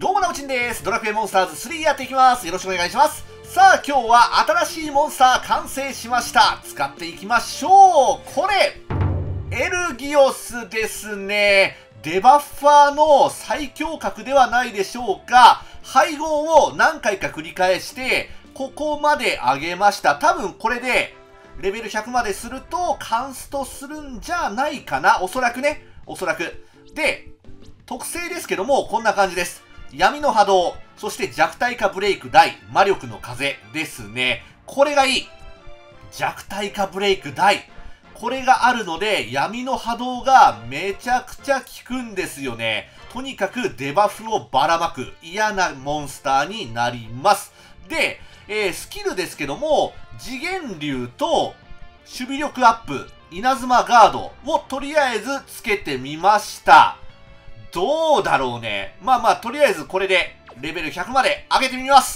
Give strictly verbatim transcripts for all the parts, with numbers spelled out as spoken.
どうもなおちんです。ドラクエモンスターズスリーやっていきます。よろしくお願いします。さあ今日は新しいモンスター完成しました。使っていきましょう。これエルギオスですね。デバッファーの最強格ではないでしょうか。配合を何回か繰り返してここまで上げました。多分これでレベルひゃくまでするとカンストするんじゃないかな。おそらくね。おそらく。で、特性ですけどもこんな感じです。闇の波動、そして弱体化ブレイク大、魔力の風ですね。これがいい。弱体化ブレイク大。これがあるので、闇の波動がめちゃくちゃ効くんですよね。とにかくデバフをばらまく嫌なモンスターになります。で、えー、スキルですけども、次元竜と守備力アップ、稲妻ガードをとりあえずつけてみました。どうだろうね。まあまあ、とりあえずこれでレベルひゃくまで上げてみます。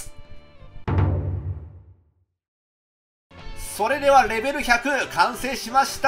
それではレベルひゃく完成しました。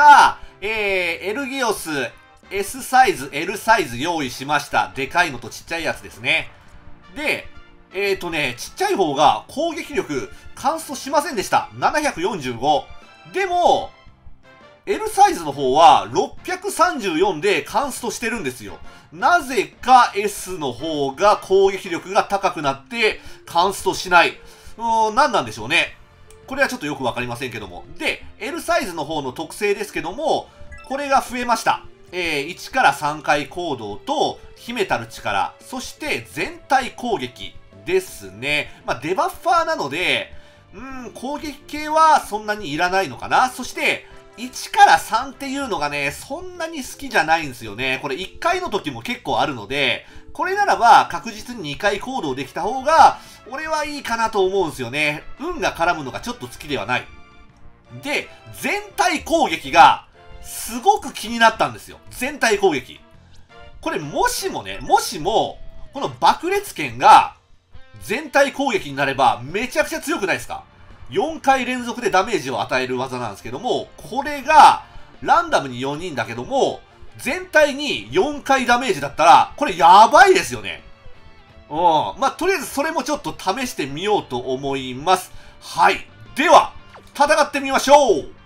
えー、エルギオス S サイズ、L サイズ用意しました。でかいのとちっちゃいやつですね。で、えーとね、ちっちゃい方が攻撃力カンストしませんでした。ななひゃくよんじゅうご。でも、L サイズの方はろっぴゃくさんじゅうよんでカンストしてるんですよ。なぜか S の方が攻撃力が高くなってカンストしない。うーん、何なんでしょうね。これはちょっとよくわかりませんけども。で、L サイズの方の特性ですけども、これが増えました。えー、いちからさんかい行動と秘めたる力、そして全体攻撃ですね。まあ、デバッファーなので、うーん、攻撃系はそんなにいらないのかな。そして、いちからさんっていうのがね、そんなに好きじゃないんですよね。これいっかいの時も結構あるので、これならば確実ににかい行動できた方が、俺はいいかなと思うんですよね。運が絡むのがちょっと好きではない。で、全体攻撃がすごく気になったんですよ。全体攻撃。これもしもね、もしも、この爆裂剣が全体攻撃になればめちゃくちゃ強くないですか？よんかい連続でダメージを与える技なんですけども、これがランダムによにんだけども、全体によんかいダメージだったら、これやばいですよね。うん。まあ、とりあえずそれもちょっと試してみようと思います。はい。では、戦ってみましょう。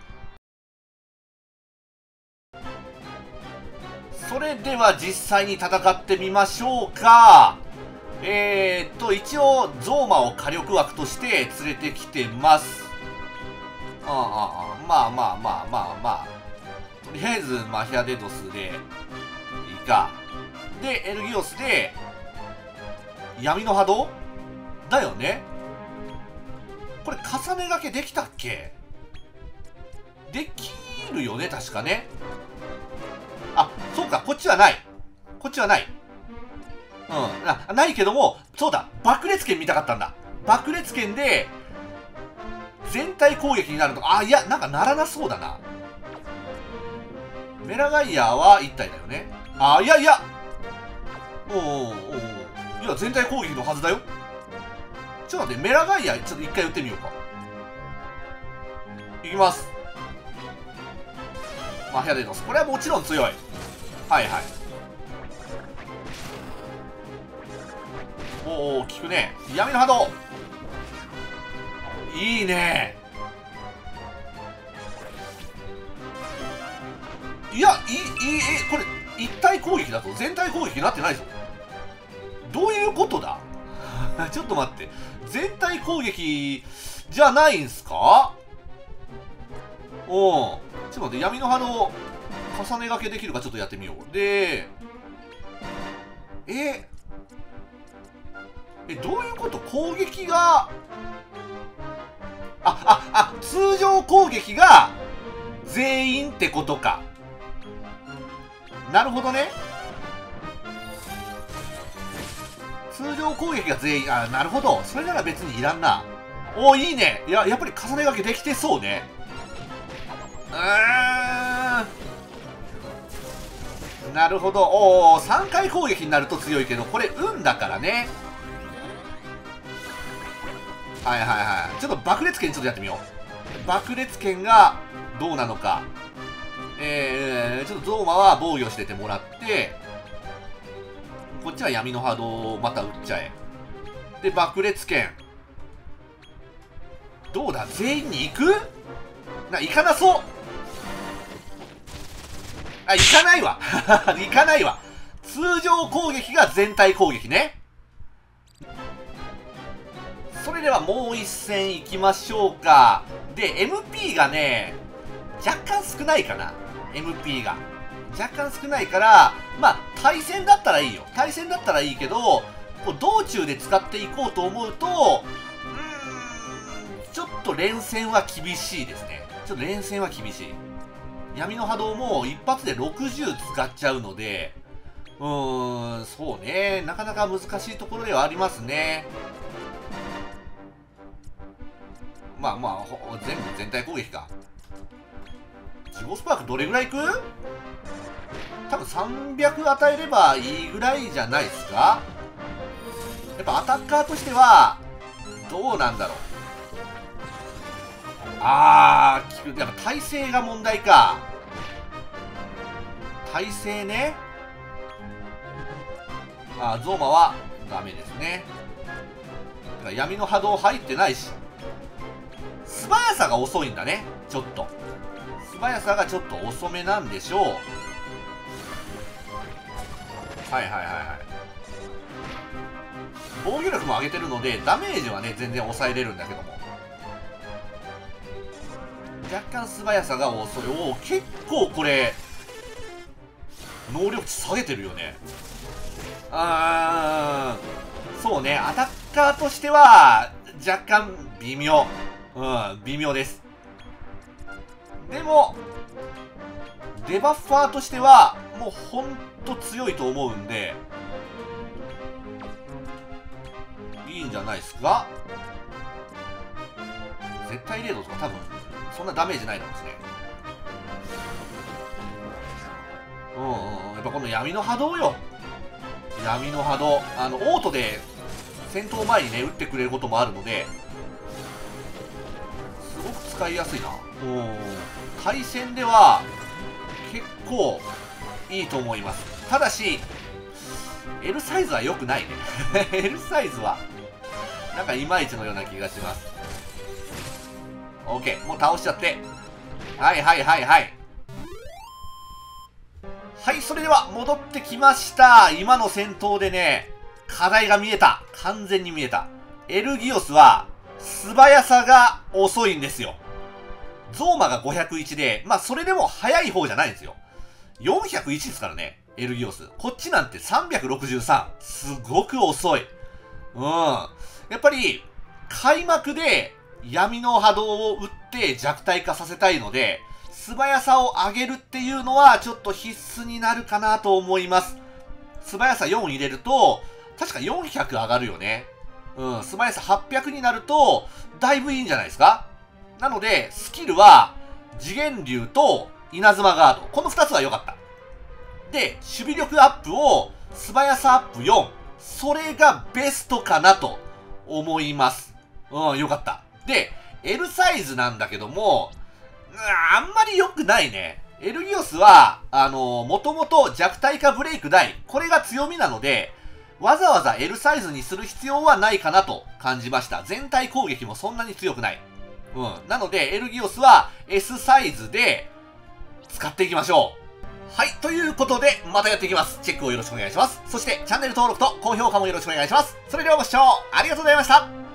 それでは実際に戦ってみましょうか。えーっと、一応、ゾーマを火力枠として連れてきてます。ああ、ああ、まあまあまあまあまあ。とりあえず、マヒアデドスで、いいか。で、エルギオスで、闇の波動だよね。これ、重ね掛けできたっけ？できるよね、確かね。あ、そうか、こっちはない。こっちはない。うん、な、ないけども、そうだ、爆裂剣見たかったんだ。爆裂剣で、全体攻撃になると、あ、いや、なんかならなそうだな。メラガイアはいったいだよね。あ、いやいや、おおおお、いや、全体攻撃のはずだよ。ちょっと待って、メラガイア、ちょっと一回打ってみようか。いきます。マヒアデドス。これはもちろん強い。はいはい。おお、効くね。闇の波動。いいね。いや、いい、いい、え、これ、一体攻撃だと全体攻撃になってないぞ。どういうことだちょっと待って。全体攻撃じゃないんすか？おお。ちょっと待って、闇の波動、重ね掛けできるかちょっとやってみよう。で、え、え、どういうこと？攻撃が、あ、あ、あ、通常攻撃が全員ってことか。なるほどね。通常攻撃が全員、あ、なるほど。それなら別にいらんな。おー、いいね。いや、やっぱり重ね掛けできてそうね。うーん。なるほど。おー、さんかい攻撃になると強いけど、これ運だからね。はいはいはい。ちょっと爆裂剣ちょっとやってみよう。爆裂剣がどうなのか。えー、ちょっとゾーマは防御しててもらって、 こっちは闇の波動をまた打っちゃえ。で、爆裂剣。どうだ、全員に行くな、行かなそう。あ、行かないわ。行かないわ。通常攻撃が全体攻撃ね。それではもう一戦行きましょうか。で、エムピー がね、若干少ないかな。エムピー が。若干少ないから、まあ、対戦だったらいいよ。対戦だったらいいけど、こう道中で使っていこうと思うと、うーん、ちょっと連戦は厳しいですね。ちょっと連戦は厳しい。闇の波動も一発でろくじゅう使っちゃうので、うーん、そうね。なかなか難しいところではありますね。まあまあ、全部全体攻撃か。ジゴスパークどれぐらいいく？多分さんびゃく与えればいいぐらいじゃないですか？やっぱアタッカーとしては、どうなんだろう。あー、やっぱ体勢が問題か。体勢ね。あー、ゾーマはダメですね。だから闇の波動入ってないし。素早さが遅いんだね。ちょっと。素早さがちょっと遅めなんでしょう。はいはいはいはい。防御力も上げてるので、ダメージはね、全然抑えれるんだけども。若干素早さが遅い。おお、結構これ、能力値下げてるよね。あー、そうね、アタッカーとしては、若干微妙。うん、微妙です。でも、デバッファーとしては、もうほんと強いと思うんで、いいんじゃないですか。絶対レードとか多分、そんなダメージないだろうしね。うんうんうん。やっぱこの闇の波動よ。闇の波動。あの、オートで戦闘前にね、撃ってくれることもあるので、すごく使いやすいな。うん。対戦では、結構、いいと思います。ただし、L サイズは良くないね。L サイズは、なんかいまいちのような気がします。OK。もう倒しちゃって。はいはいはいはい。はい、それでは戻ってきました。今の戦闘でね、課題が見えた。完全に見えた。エルギオスは、素早さが遅いんですよ。ゾーマがごひゃくいちで、まあそれでも速い方じゃないんですよ。よんひゃくいちですからね、エルギオス。こっちなんてさんびゃくろくじゅうさん。すごく遅い。うん。やっぱり、開幕で闇の波動を打って弱体化させたいので、素早さを上げるっていうのはちょっと必須になるかなと思います。素早さよん入れると、確かよんひゃく上がるよね。うん、素早さはっぴゃくになると、だいぶいいんじゃないですか。なので、スキルは、次元竜と稲妻ガード。このふたつは良かった。で、守備力アップを、素早さアップよん。それがベストかなと思います。うん、良かった。で、L サイズなんだけども、あんまり良くないね。エルギオスは、あのー、もともと弱体化ブレイク大。これが強みなので、わざわざ L サイズにする必要はないかなと感じました。全体攻撃もそんなに強くない。うん。なので、エルギオスは S サイズで使っていきましょう。はい。ということで、またやっていきます。チェックをよろしくお願いします。そして、チャンネル登録と高評価もよろしくお願いします。それではご視聴ありがとうございました。